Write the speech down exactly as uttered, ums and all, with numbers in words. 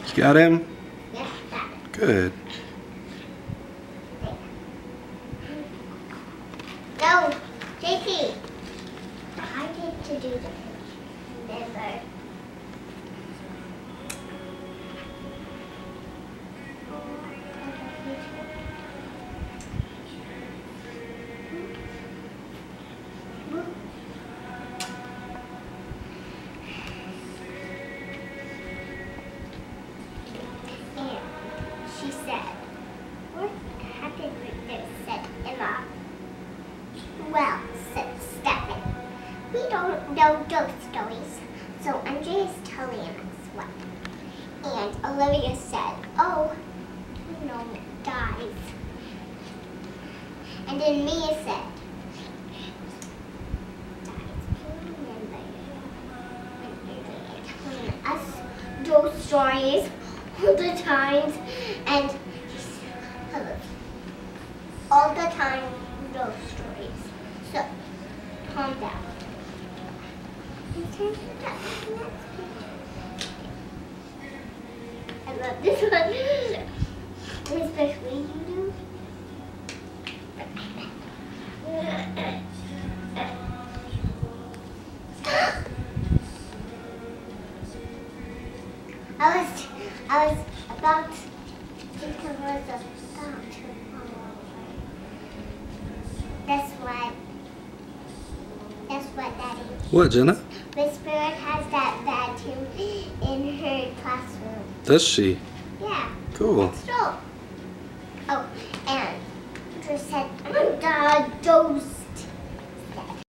You got him? Yes, got it. Good. No, J P. I get to do the remember. She said, what happened with this, said Emma. Well, said Stefan, we don't know ghost stories, so Andrea's telling us what. And Olivia said, oh, no one dies. And then Mia said, telling us ghost stories all the times, and all the time ghost stories. So, calm down. I love this one, especially you do. I was, I was about to cover the about to fall over. That's what, that's what that is. What, Jenna? Miss Spirit has that vacuum in her classroom. Does she? Yeah. Cool. So, oh, and Drew said, I'm gonna die, those